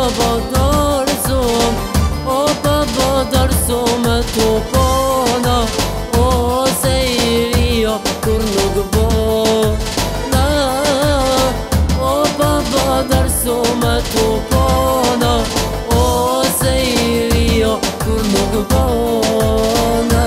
pa dorëzu me tu pona, ose i rio kur nuk bona. O pa dorëzu me tu pona, ose i rio kur nuk bona.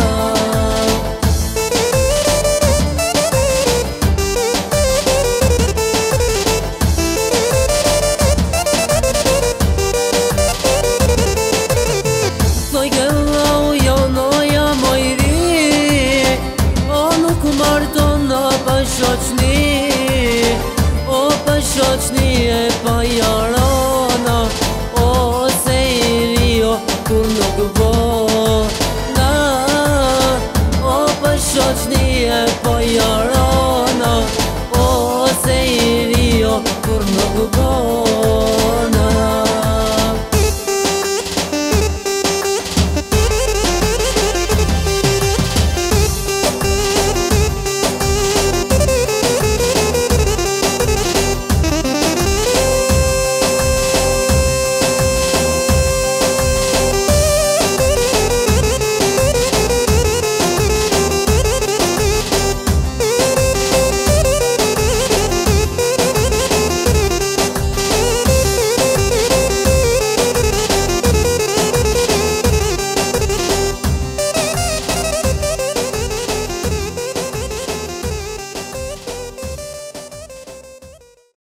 Shoqni e pa jarana, ose i rio kur nuk bona. O pa shoqni e pa jarana, ose i rio kur nuk bona.